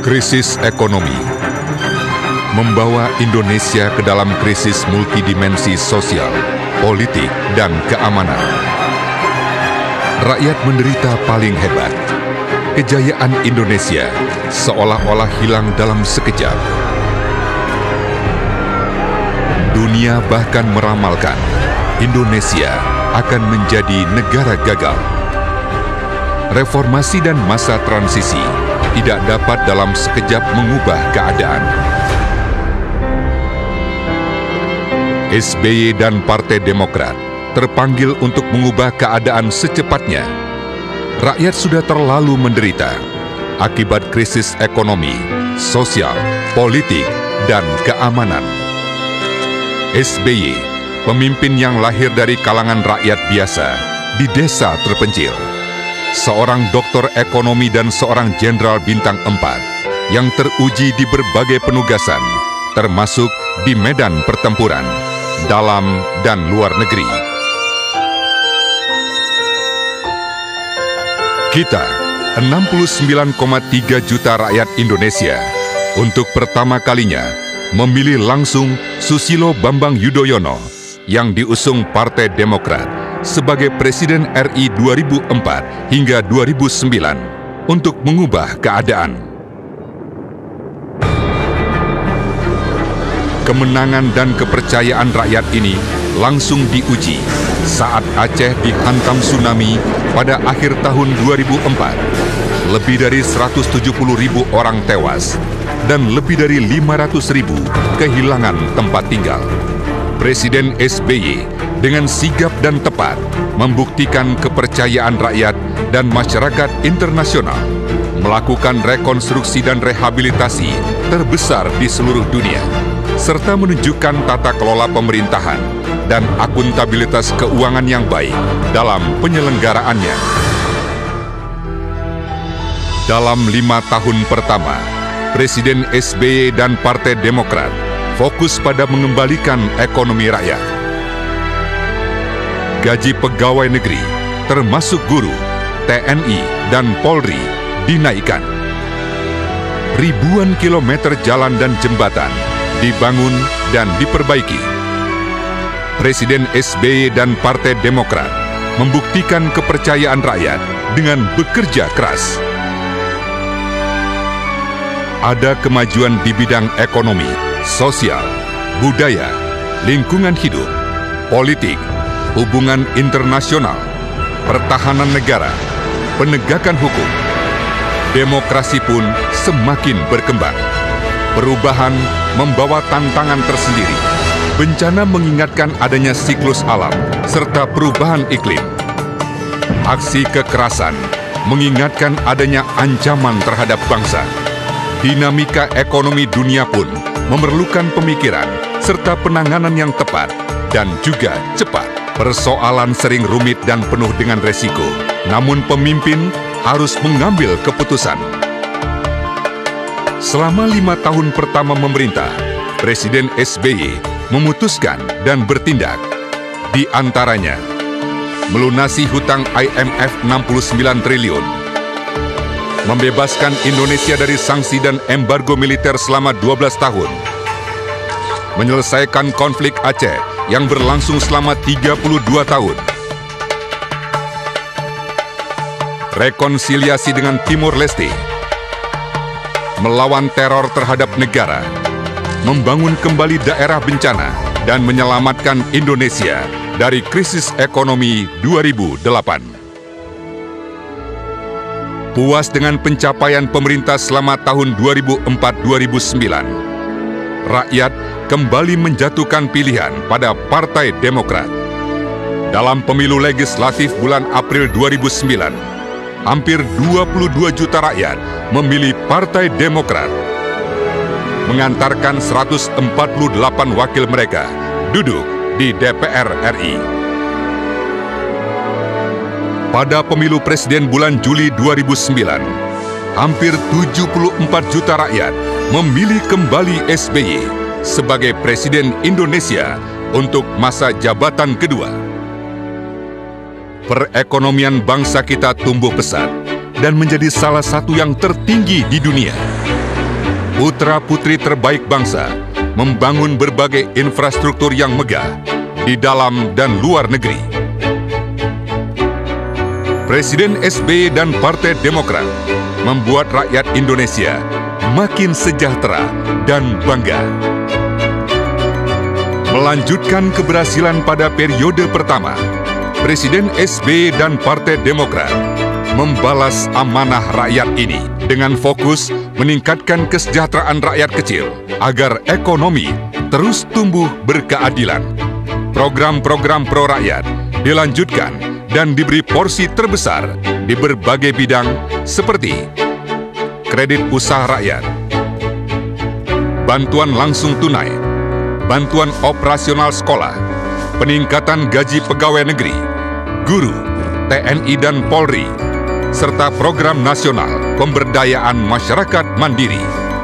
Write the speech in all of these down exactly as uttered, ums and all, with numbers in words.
Krisis ekonomi membawa Indonesia ke dalam krisis multidimensi sosial, politik, dan keamanan. Rakyat menderita paling hebat. Kejayaan Indonesia seolah-olah hilang dalam sekejap. Dunia bahkan meramalkan Indonesia akan menjadi negara gagal. Reformasi dan masa transisi tidak dapat dalam sekejap mengubah keadaan. S B Y dan Partai Demokrat terpanggil untuk mengubah keadaan secepatnya. Rakyat sudah terlalu menderita akibat krisis ekonomi, sosial, politik, dan keamanan. S B Y, pemimpin yang lahir dari kalangan rakyat biasa di desa terpencil. Seorang doktor ekonomi dan seorang jenderal bintang empat yang teruji di berbagai penugasan, termasuk di medan pertempuran, dalam dan luar negeri. Kita, enam puluh sembilan koma tiga juta rakyat Indonesia, untuk pertama kalinya memilih langsung Susilo Bambang Yudhoyono yang diusung Partai Demokrat sebagai Presiden R I dua ribu empat hingga dua ribu sembilan untuk mengubah keadaan. Kemenangan dan kepercayaan rakyat ini langsung diuji saat Aceh dihantam tsunami pada akhir tahun dua ribu empat. Lebih dari seratus tujuh puluh ribu orang tewas dan lebih dari lima ratus ribu kehilangan tempat tinggal. Presiden S B Y dengan sigap dan tepat membuktikan kepercayaan rakyat dan masyarakat internasional, melakukan rekonstruksi dan rehabilitasi terbesar di seluruh dunia, serta menunjukkan tata kelola pemerintahan dan akuntabilitas keuangan yang baik dalam penyelenggaraannya. Dalam lima tahun pertama, Presiden S B Y dan Partai Demokrat fokus pada mengembalikan ekonomi rakyat. Gaji pegawai negeri, termasuk guru, T N I, dan Polri, dinaikkan. Ribuan kilometer jalan dan jembatan dibangun dan diperbaiki. Presiden S B Y dan Partai Demokrat membuktikan kepercayaan rakyat dengan bekerja keras. Ada kemajuan di bidang ekonomi, sosial, budaya, lingkungan hidup, politik, hubungan internasional, pertahanan negara, penegakan hukum. Demokrasi pun semakin berkembang. Perubahan membawa tantangan tersendiri. Bencana mengingatkan adanya siklus alam serta perubahan iklim. Aksi kekerasan mengingatkan adanya ancaman terhadap bangsa. Dinamika ekonomi dunia pun memerlukan pemikiran serta penanganan yang tepat dan juga cepat. Persoalan sering rumit dan penuh dengan resiko, namun pemimpin harus mengambil keputusan. Selama lima tahun pertama memerintah, Presiden S B Y memutuskan dan bertindak. Di antaranya, melunasi hutang I M F enam puluh sembilan triliun, membebaskan Indonesia dari sanksi dan embargo militer selama dua belas tahun, menyelesaikan konflik Aceh yang berlangsung selama tiga puluh dua tahun, rekonsiliasi dengan Timur Leste, melawan teror terhadap negara, membangun kembali daerah bencana, dan menyelamatkan Indonesia dari krisis ekonomi dua ribu delapan. Puas dengan pencapaian pemerintah selama tahun dua ribu empat sampai dua ribu sembilan, rakyat kembali menjatuhkan pilihan pada Partai Demokrat. Dalam pemilu legislatif bulan April dua ribu sembilan, hampir dua puluh dua juta rakyat memilih Partai Demokrat, mengantarkan seratus empat puluh delapan wakil mereka duduk di D P R R I. Pada pemilu presiden bulan Juli dua ribu sembilan, hampir tujuh puluh empat juta rakyat memilih kembali S B Y sebagai Presiden Indonesia untuk masa jabatan kedua. Perekonomian bangsa kita tumbuh pesat dan menjadi salah satu yang tertinggi di dunia. putra-putri terbaik bangsa membangun berbagai infrastruktur yang megah di dalam dan luar negeri. Presiden S B Y dan Partai Demokrat membuat rakyat Indonesia makin sejahtera dan bangga. Melanjutkan keberhasilan pada periode pertama, Presiden S B Y dan Partai Demokrat membalas amanah rakyat ini dengan fokus meningkatkan kesejahteraan rakyat kecil agar ekonomi terus tumbuh berkeadilan. Program-program pro-rakyat dilanjutkan dan diberi porsi terbesar di berbagai bidang seperti kredit usaha rakyat, bantuan langsung tunai, bantuan operasional sekolah, peningkatan gaji pegawai negeri, guru, T N I dan Polri, serta program nasional pemberdayaan masyarakat mandiri.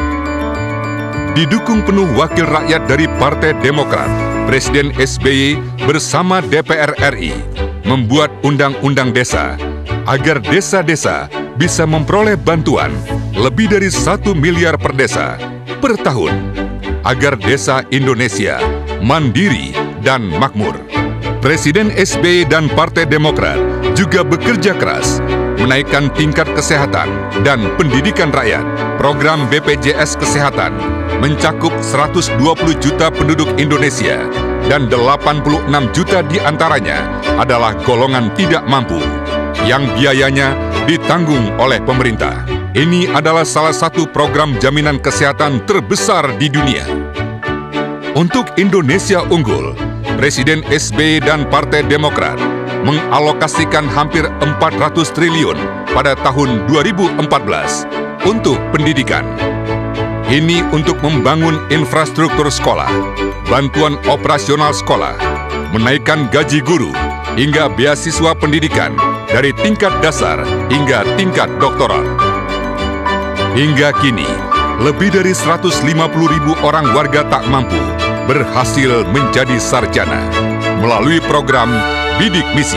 Didukung penuh wakil rakyat dari Partai Demokrat, Presiden S B Y bersama D P R R I membuat undang-undang desa agar desa-desa bisa memperoleh bantuan lebih dari satu miliar per desa per tahun, agar desa Indonesia mandiri dan makmur. Presiden S B Y dan Partai Demokrat juga bekerja keras menaikkan tingkat kesehatan dan pendidikan rakyat. Program B P J S Kesehatan mencakup seratus dua puluh juta penduduk Indonesia dan delapan puluh enam juta diantaranya adalah golongan tidak mampu yang biayanya ditanggung oleh pemerintah. Ini adalah salah satu program jaminan kesehatan terbesar di dunia. Untuk Indonesia Unggul, Presiden S B Y dan Partai Demokrat mengalokasikan hampir empat ratus triliun pada tahun dua ribu empat belas untuk pendidikan. Ini untuk membangun infrastruktur sekolah, bantuan operasional sekolah, menaikkan gaji guru, hingga beasiswa pendidikan dari tingkat dasar hingga tingkat doktoral. Hingga kini, lebih dari seratus lima puluh ribu orang warga tak mampu berhasil menjadi sarjana melalui program Bidik Misi.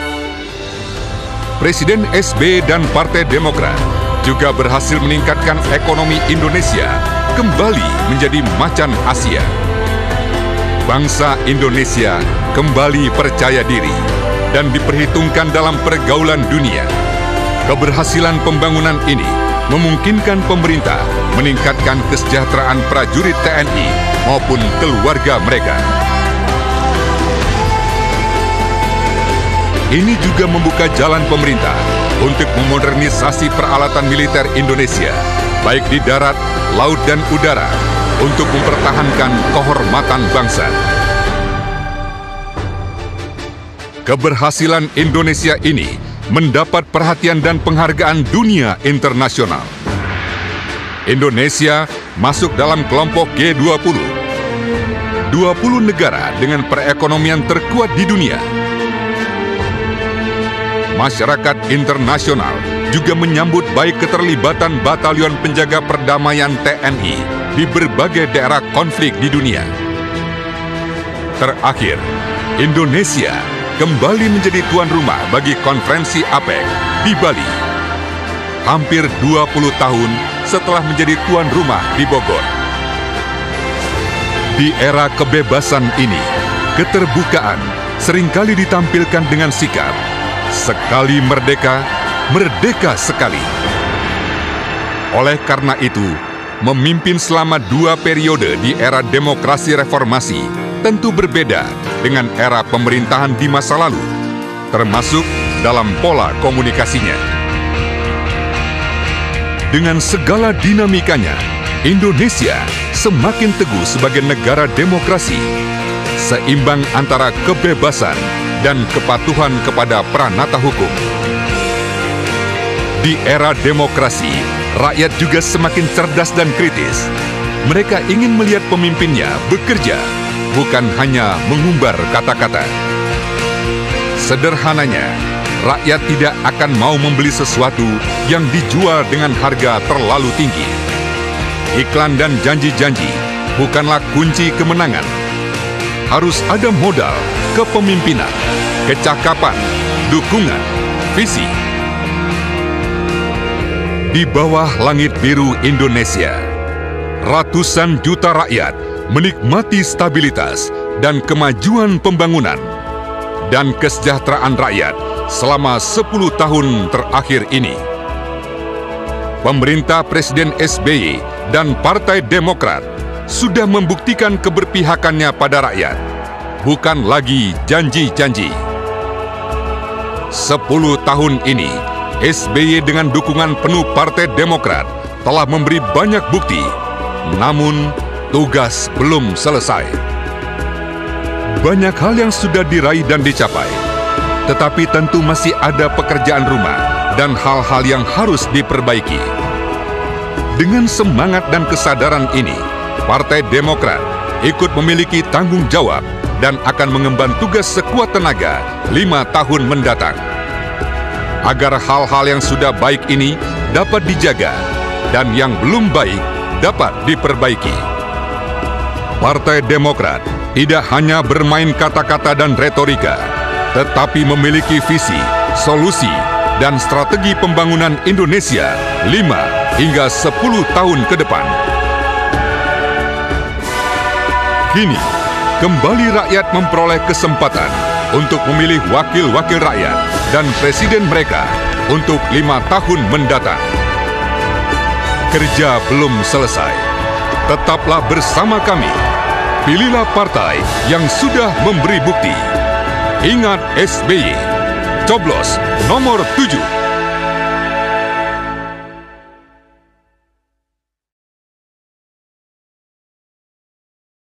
Presiden S B Y dan Partai Demokrat juga berhasil meningkatkan ekonomi Indonesia kembali menjadi macan Asia. Bangsa Indonesia kembali percaya diri dan diperhitungkan dalam pergaulan dunia. Keberhasilan pembangunan ini memungkinkan pemerintah meningkatkan kesejahteraan prajurit T N I maupun keluarga mereka. Ini juga membuka jalan pemerintah untuk memodernisasi peralatan militer Indonesia, baik di darat, laut, dan udara, untuk mempertahankan kehormatan bangsa. Keberhasilan Indonesia ini mendapat perhatian dan penghargaan dunia internasional. Indonesia masuk dalam kelompok G dua puluh, dua puluh negara dengan perekonomian terkuat di dunia. Masyarakat internasional juga menyambut baik keterlibatan Batalion Penjaga Perdamaian T N I di berbagai daerah konflik di dunia. Terakhir, Indonesia kembali menjadi tuan rumah bagi konferensi APEC di Bali. Hampir dua puluh tahun setelah menjadi tuan rumah di Bogor. Di era kebebasan ini, keterbukaan seringkali ditampilkan dengan sikap sekali merdeka, merdeka sekali. Oleh karena itu, memimpin selama dua periode di era demokrasi reformasi tentu berbeda dengan era pemerintahan di masa lalu, termasuk dalam pola komunikasinya. Dengan segala dinamikanya, Indonesia semakin teguh sebagai negara demokrasi, seimbang antara kebebasan dan kepatuhan kepada pranata hukum. Di era demokrasi, rakyat juga semakin cerdas dan kritis. Mereka ingin melihat pemimpinnya bekerja, bukan hanya mengumbar kata-kata. Sederhananya, rakyat tidak akan mau membeli sesuatu yang dijual dengan harga terlalu tinggi. Iklan dan janji-janji bukanlah kunci kemenangan. Harus ada modal, kepemimpinan, kecakapan, dukungan, visi. Di bawah langit biru Indonesia, ratusan juta rakyat menikmati stabilitas dan kemajuan pembangunan dan kesejahteraan rakyat selama sepuluh tahun terakhir ini. Pemerintah Presiden S B Y dan Partai Demokrat sudah membuktikan keberpihakannya pada rakyat, bukan lagi janji-janji. Sepuluh tahun ini, S B Y dengan dukungan penuh Partai Demokrat telah memberi banyak bukti, namun tugas belum selesai. Banyak hal yang sudah diraih dan dicapai, tetapi tentu masih ada pekerjaan rumah dan hal-hal yang harus diperbaiki. Dengan semangat dan kesadaran ini, Partai Demokrat ikut memiliki tanggung jawab dan akan mengemban tugas sekuat tenaga lima tahun mendatang. Agar hal-hal yang sudah baik ini dapat dijaga dan yang belum baik dapat diperbaiki. Partai Demokrat tidak hanya bermain kata-kata dan retorika, tetapi memiliki visi, solusi, dan strategi pembangunan Indonesia lima hingga sepuluh tahun ke depan. Kini, kembali rakyat memperoleh kesempatan untuk memilih wakil-wakil rakyat dan presiden mereka untuk lima tahun mendatang. Kerja belum selesai. Tetaplah bersama kami. Pilihlah partai yang sudah memberi bukti. Ingat S B Y. Coblos nomor tujuh.